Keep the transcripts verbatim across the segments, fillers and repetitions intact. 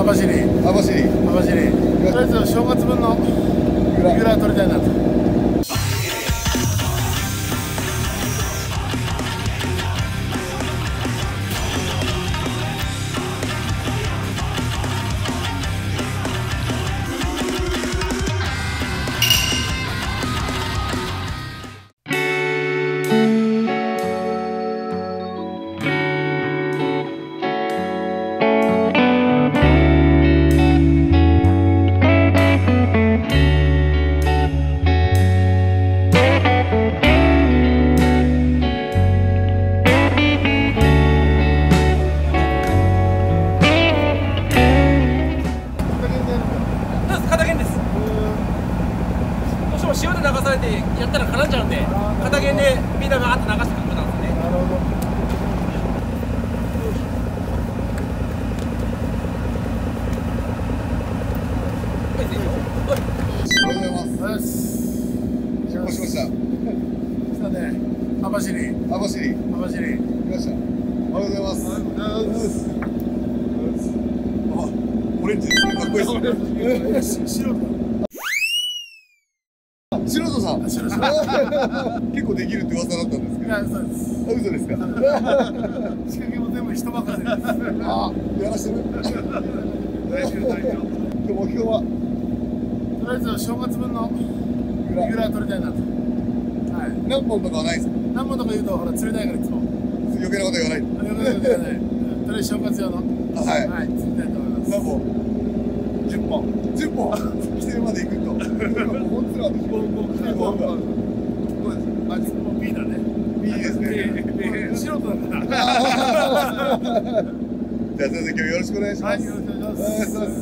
網走。 網走。 網走。とりあえず正月分のイクラ取りたいなと。 塩で流されてやったら絡んじゃうんで、片弦でみんながーっと流してくるんですね。なるほど。 おはようございます。出航しました。 来たね。網走。 網走。 網走。 来ました。おはようございます。おはようございます。あ、オレンジですね。かっこいいですね。 白だ。 素人さん。 白さん。 結構できるって噂だったんですけど。 いや、そうです。 あ、嘘ですか。 仕掛けも全部人任せです。 あ、やらしてる。 大丈夫、大丈夫。 今日目標は。 とりあえず正月分のイクラ取りたいなと。はい。 何本とかはないですか。 何本とか言うと、ほら、釣れないからいつも。 余計なこと言わない。 余計なこと言わない。とりあえず正月用の。 はい。 はい、釣りたいと思います。 何本。十本。十本。規定まで行くと。本つらでしょ。 規定本。そうです。あ、もう B だね。 いいですね。 素人だから。 じゃあ、先生、今日よろしくお願いします。 はい、よろしくお願いします。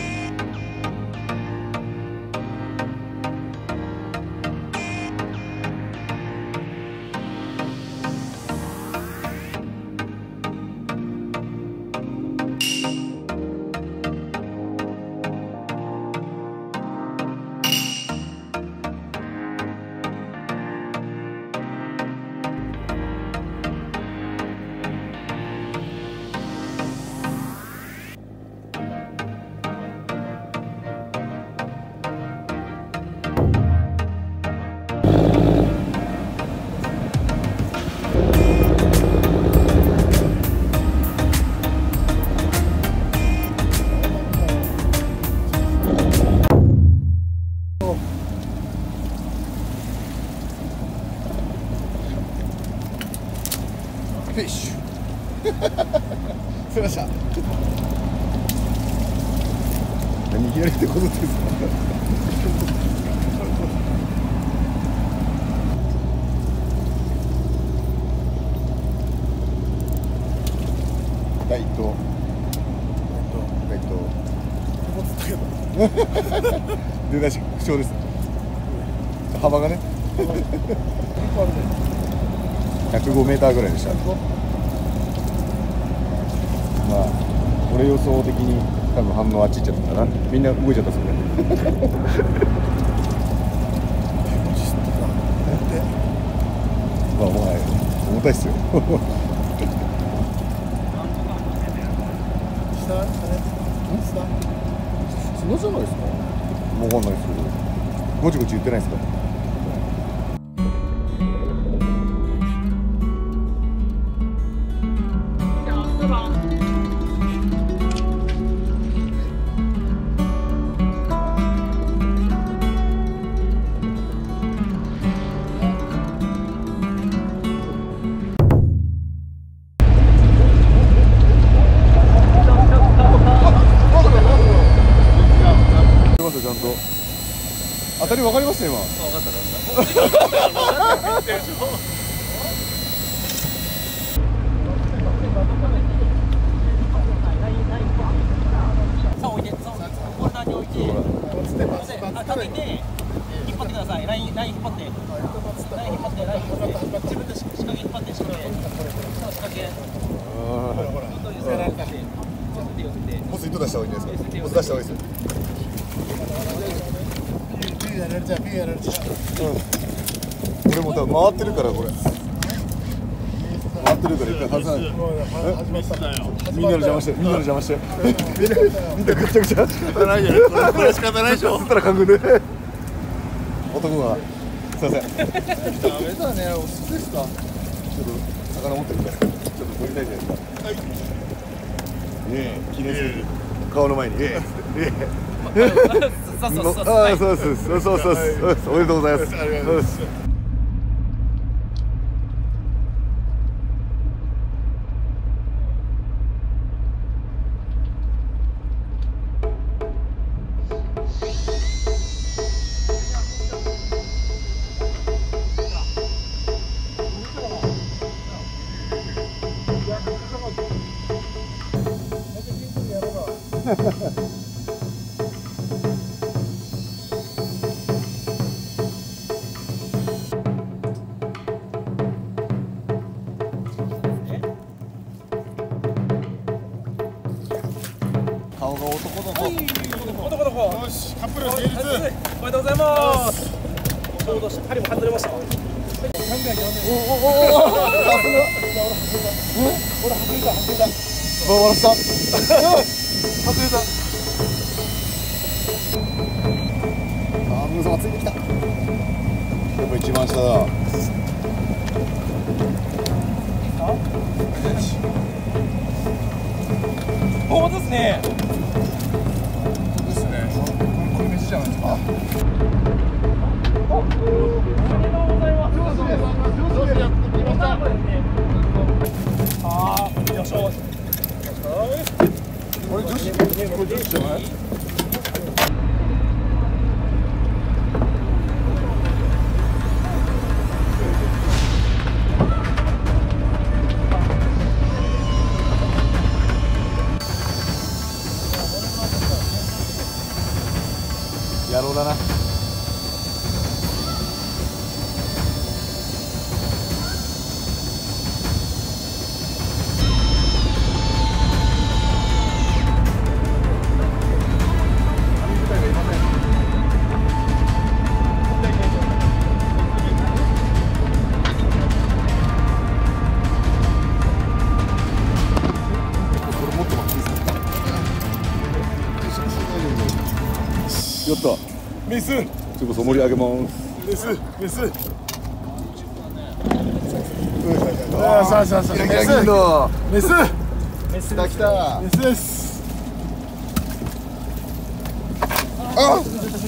フィッシュ。すいません。何やりってことですか。大東。大東。出だし不調です。幅がね。ひゃくごメーターぐらいでした。まあ、俺予想的に多分反応あっち行っちゃったかな。みんな動いちゃったっすね。まあ、まあ、重たいっすよ。 下、あれ、下。 砂じゃないですか。わかんないですけど。ごちごち言ってないですか。ちゃんと当たり分かりますね今。分かった分かった。 さあ置いて、さあホルダーに置いて、かけて引っ張ってください。ラインライン引っ張って、ライン引っ張ってライン引っ張って、自分で仕掛け引っ張って仕掛け、仕掛け。ほらほら。寄せられたし、寄せて寄せて。 もうスイート出した方がいいんですか。もう出した方がいいですよ。 ピーやられちゃう、ピーやられちゃう。 うん。俺も多分回ってるからこれ。回ってってるから一回外さない。 ミスだよ。 みんなの邪魔して、みんなの邪魔して。みんなぐっちゃぐちゃ。 仕方ないじゃない。これこれ仕方ないでしょ。 つったら勘ぐね。男が。すいません。ダメだね。おすすですか。ちょっと魚持ってるんで。ちょっと撮りたいじゃないですか。はい。ねえ、記念する。顔の前に。ええ。 そうそうそう。 ああ、そうです。そうそうそう。おめでとうございます。 ありがとうございます。 顔が男の子。 男の子。 よし、カップル成立。 おめでとうございます。ちょうど針も外れました。 おおおお。あ、それは。ほら、外れた、外れた。回らした。外れた。あ、皆様ついてきた。やっぱ一番下だ。 本当ですね。 そうですね。これ飯じゃないですか。 おめでとうございます。 よし、やってきました。 ああ、よいしょ。 これ女子、これ女子じゃない？野郎だな。やった。 メス。 ちょっと盛り上げます。 メス。メス。ああ、さあさあさあ。メス。メス。 メス。来た来た。 メスです。 あ。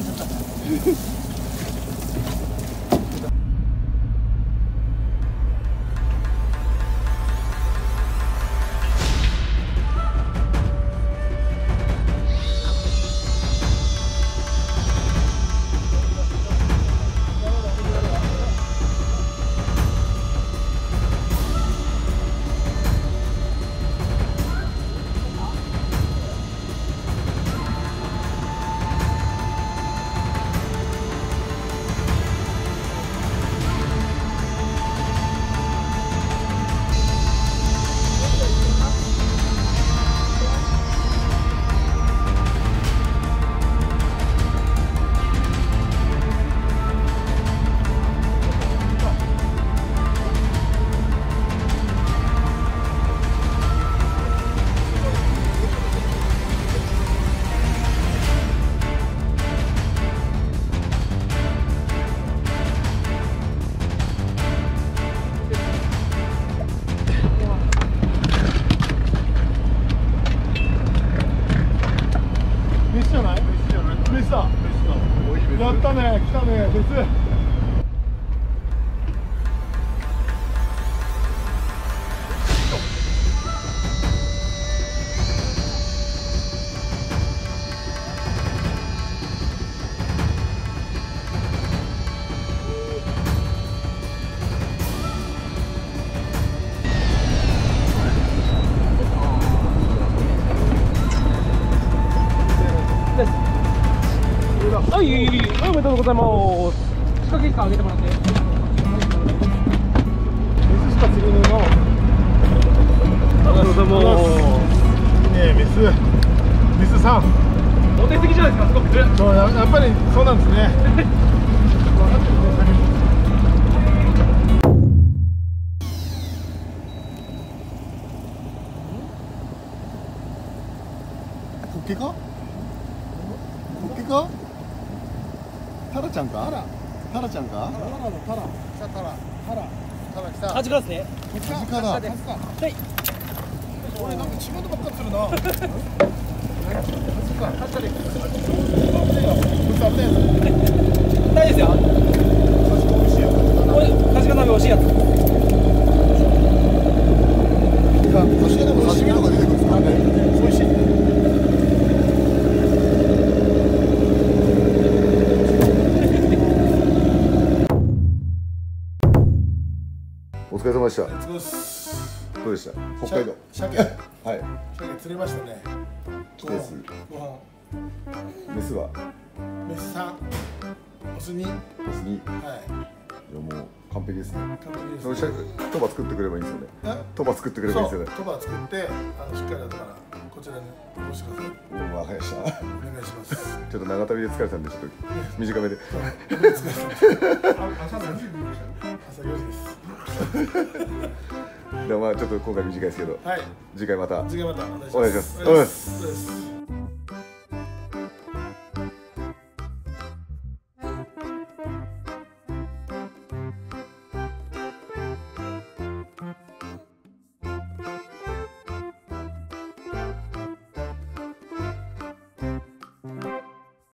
やったね、来たね、別。 はい、おめでとうございます。仕掛け機上げてもらって。水しか釣れねえの。 ありがとうございます。 いいね、メス。メスさん。 モテすぎじゃないですか、すごく。 そう、や、やっぱりそうなんですね。分かってるね。 けか？ホッケか？タラちゃんか？タラ。タラちゃんか？ タラのタラ。来たタラ。タラ。タラ来た。 カジカですね。 カジカだ。 はい。 俺なんか違うとばっかりするな。カジカ。カジカで。こいつ危ないやつ。 大丈夫ですよ。 美味しいよ。 これカジカ鍋美味しいやつ。 カジカでも刺身とか出てくるんですかね。 美味しい。 お疲れ様でした。 お疲れ様です。 どうでした？北海道。 鮭。 はい。 鮭釣れましたね。 来です。 ご飯。 メスはメスさん。オスに。 メスに。 はい。 いやもう完璧ですね。 完璧ですその鮭トバ作ってくればいいんですよね。トバ作ってくればいいんですよね。 そう、トバ作ってあのしっかりだからこちらにおろしてください。 もうわかりました。 お願いします。 ちょっと長旅で疲れたんでちょっと短めで。 朝何時に来ました？朝よじです。 でもまあちょっと今回短いですけど、 はい。 次回また次回またお願いします。お願いします。 お願いします。